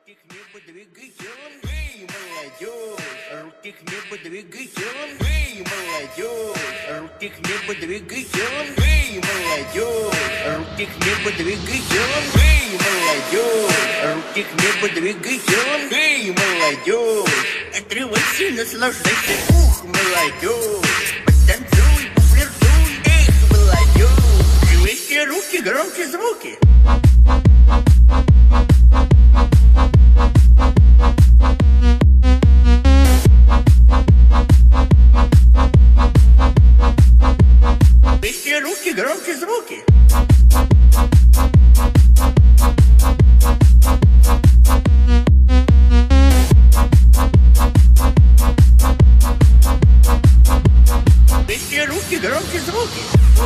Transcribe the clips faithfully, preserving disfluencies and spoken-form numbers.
Руки к небу двигаем, эй, молодежь. Руки к небу двигаем, эй, молодежь. Руки к небу двигаем, эй, молодежь. Руки к небу двигаем, эй, молодежь. Руки к небу двигаем, эй, молодежь. Отрывайся, наслаждайся, ух, молодежь. Потанцуй, пофлиртуй, эх, молодежь. Живейте руки, громче звуки. Руки, громче звуки. Вместе руки, громче звуки.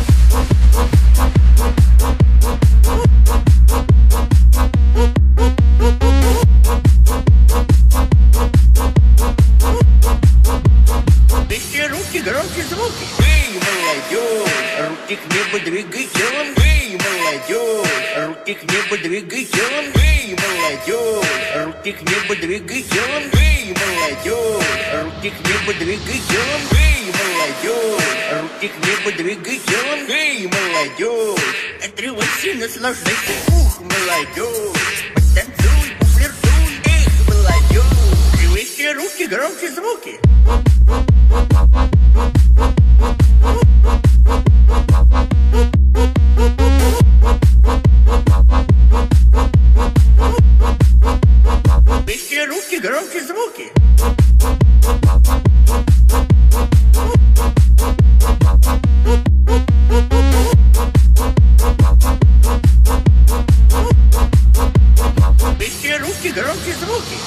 Вместе руки, громче звуки. Эй, молодежь. Руки к небу двигаем, эй, молодежь. Руки к небу двигаем, эй, молодежь. Руки к небу двигаем, эй, молодежь. Руки к небу двигаем, эй, молодежь. Руки к небу двигаем, эй, молодежь. Отрывайся, наслаждайся, ух, молодежь. Потанцуй, пофлиртуй, эх, молодежь. Живейте руки, громче звуки. Вместе руки, громче звуки. Вместе руки, громче звуки.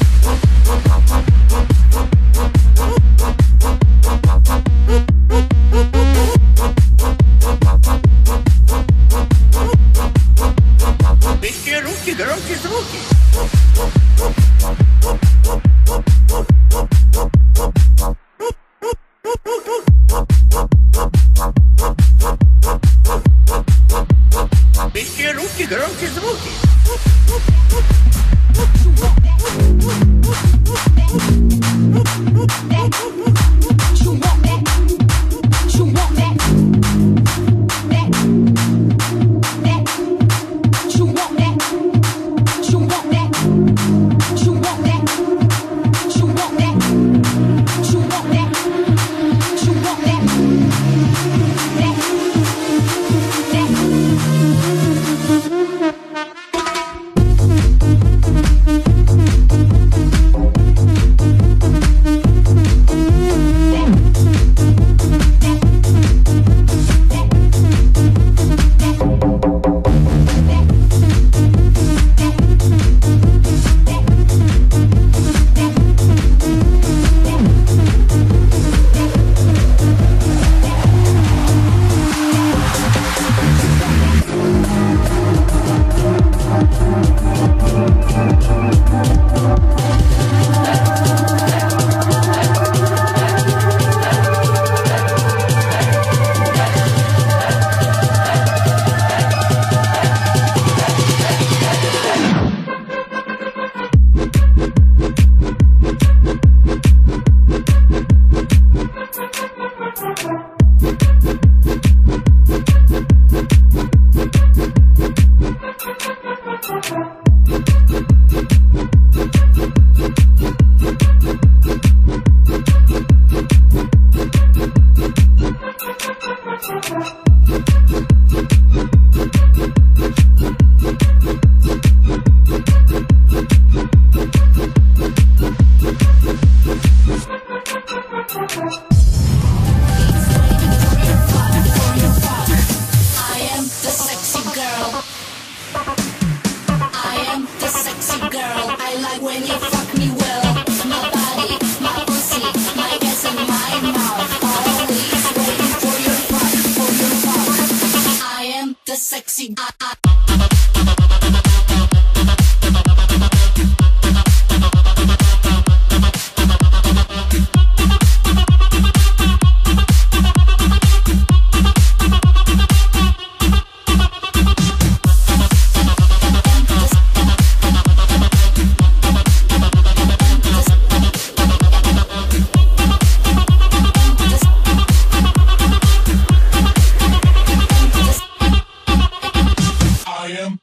Вместе руки, громче звуки. Вместе руки, громче звуки. Sexy.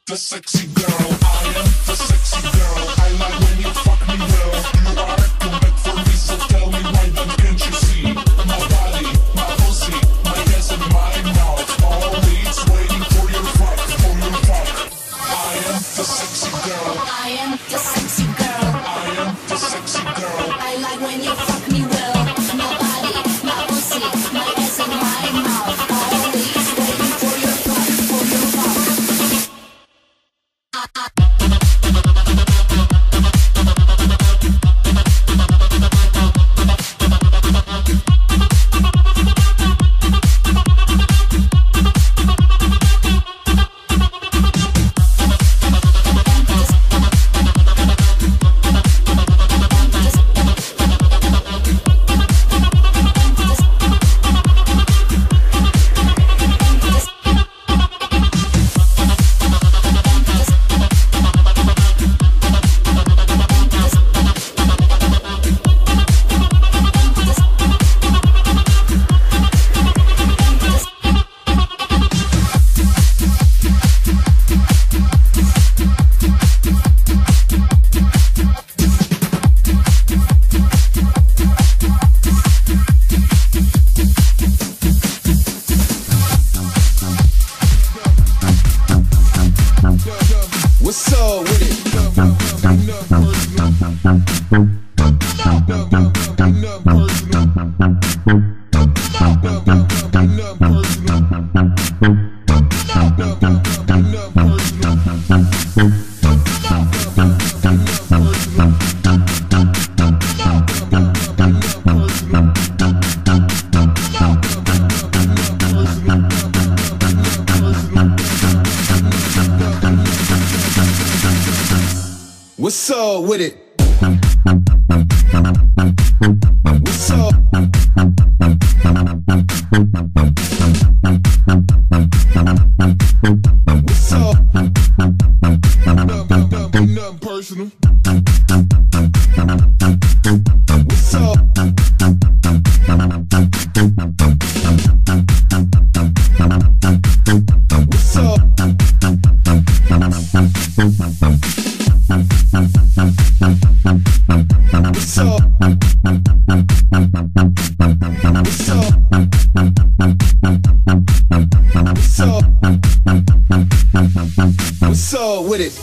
the sexy girl. I am the sexy girl. I like when you fuck me well. You are too big for me, so tell me why then can't you see? My body, my pussy, my ass and my mouth. All needs waiting for your fuck, for your fuck. I am the sexy girl. I am the sexy girl. I am the sexy girl. I like when you fuck me well. My body, my pussy, my ass and my mouth. Always waiting for your fuck, for your fuck. I, I What's up with it? What's up with it? What's up? What's up? Nothing personal. What's up? What's up? What's up? What's up? What's up? What's up with it?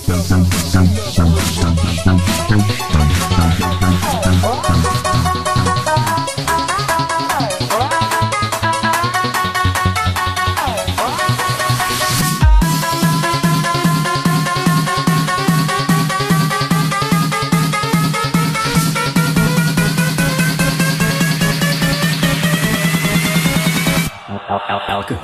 Alka.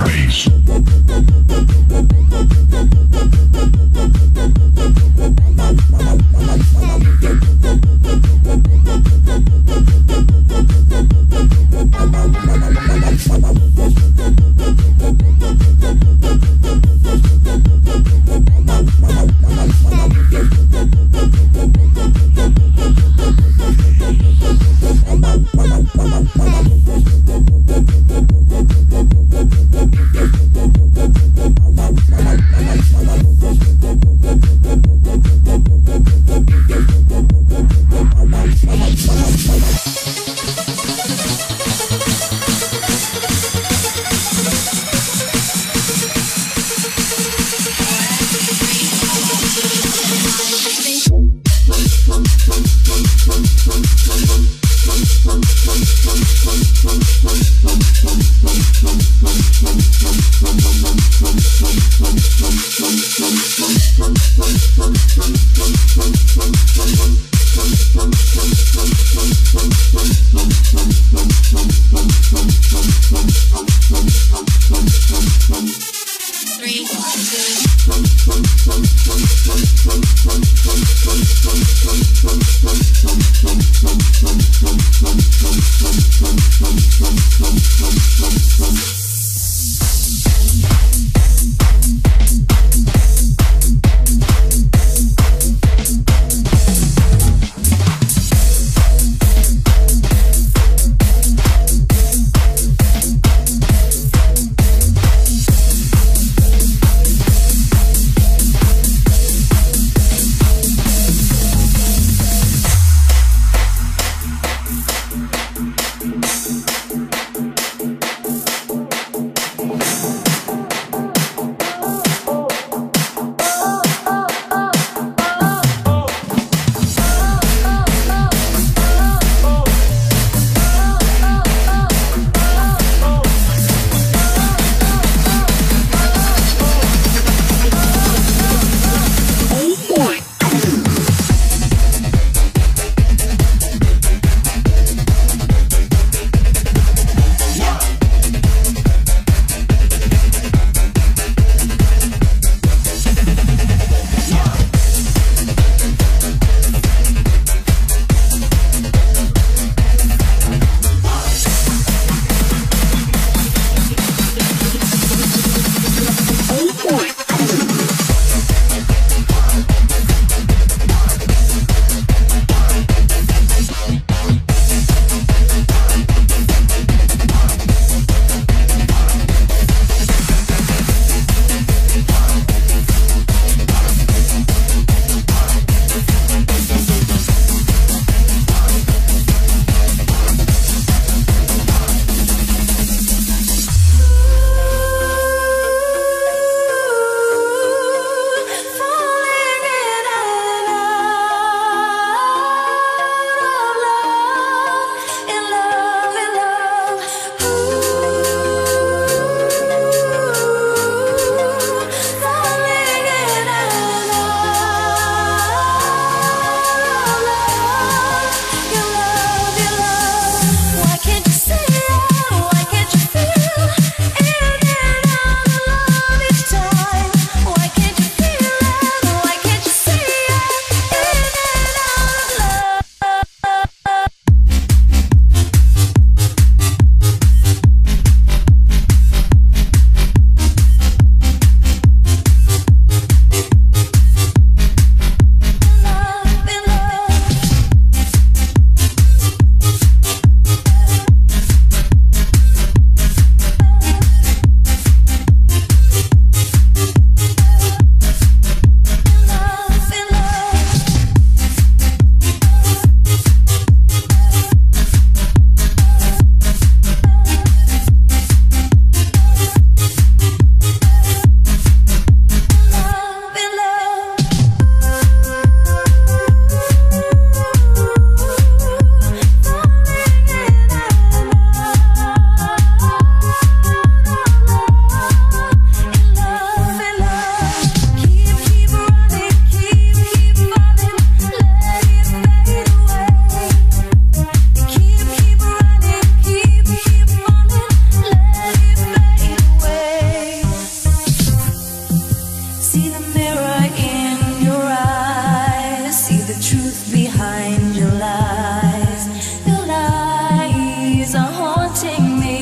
See the mirror in your eyes, see the truth behind your lies. Your lies are haunting me.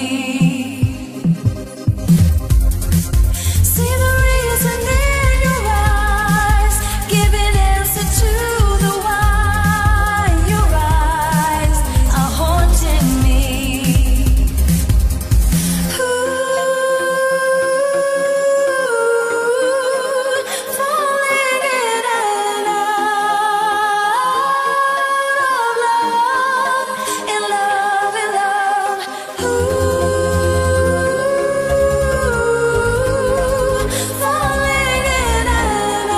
See the reason in your eyes, giving answer to the why. Your eyes are haunting me. Falling in and out of love, in love, in love. Falling in and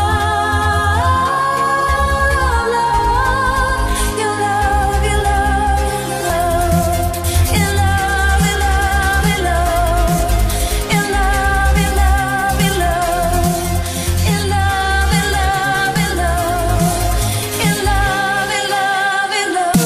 out of love, your love, your love, in love, in love, in love, in love, in love, in love, in love, in love, in love, in love, in love, in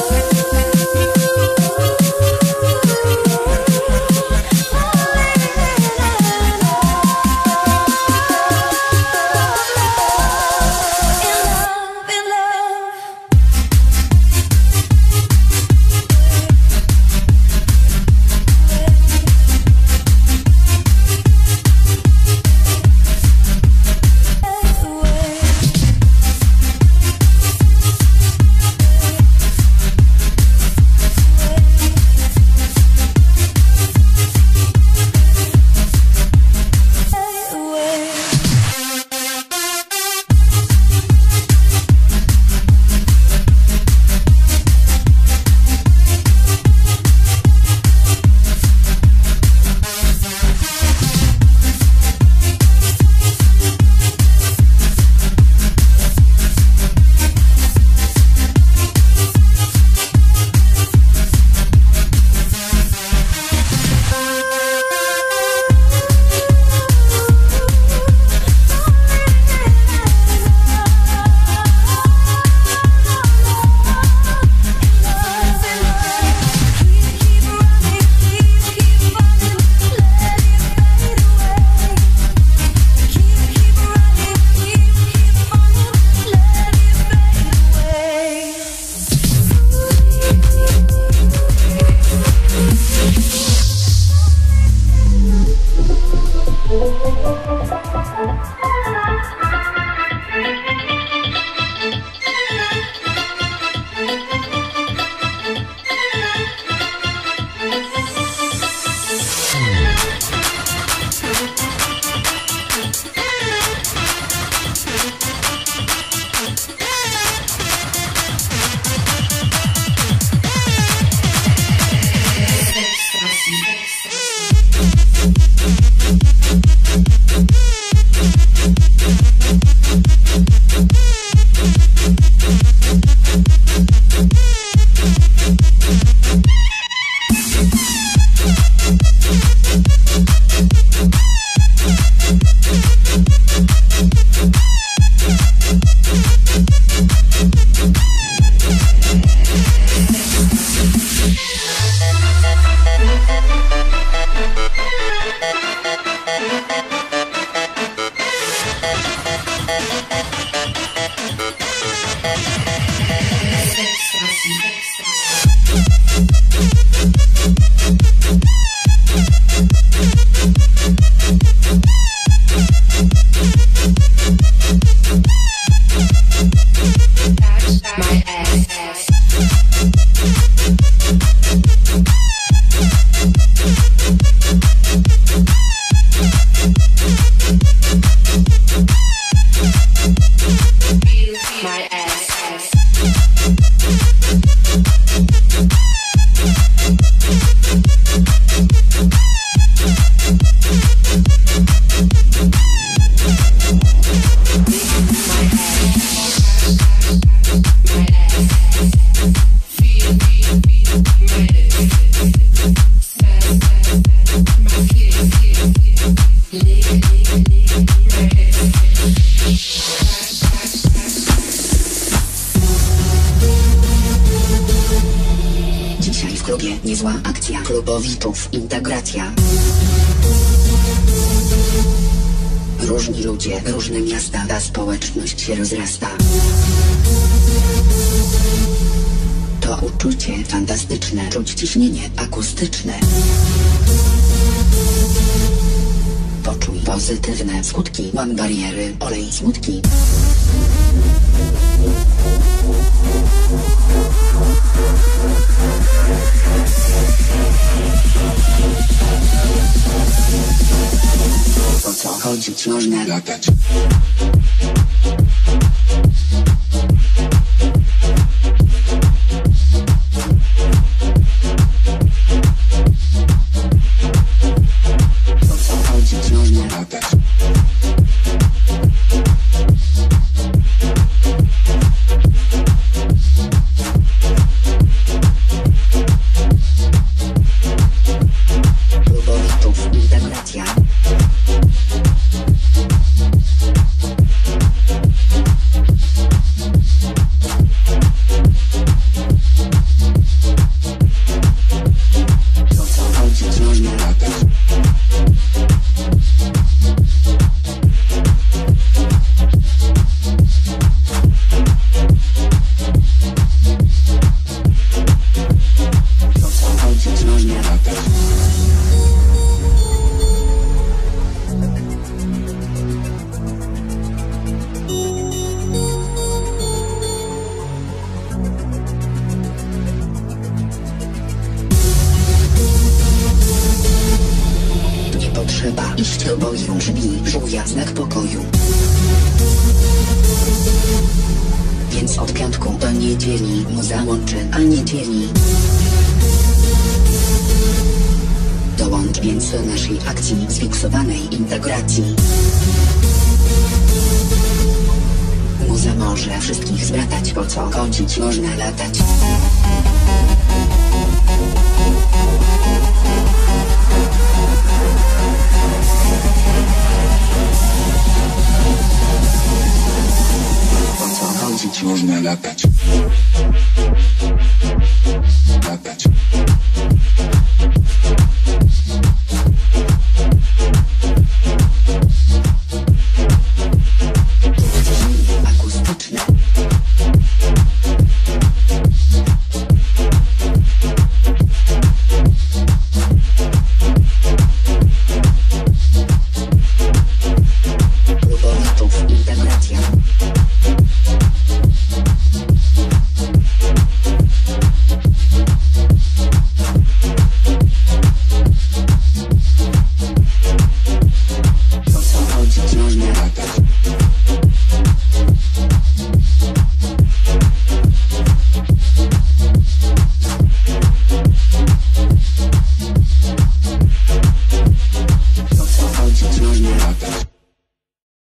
Dzisiaj w klubie niezła akcja klubowitów, integracja. różni ludzie, różne miasta, ta społeczność się rozrasta. To uczucie fantastyczne, czuć ciśnienie akustyczne. Poczuj pozytywne skutki, łam bariery, olej smutki. Po co chodzić można latać? Po co chodzić można latać? Próbowitów integracja. Po co chodzić można latać? Po co chodzić można latać? Nie potrzeba iść do boju, drzwi żółwia znak pokoju. Więc od piątku do niedzieli mu załączy, a niedzieli. Dołącz więc do naszej akcji sfiksowanej integracji. Muza może wszystkich zbratać, po co chodzić można latać. Po co chodzić można latać.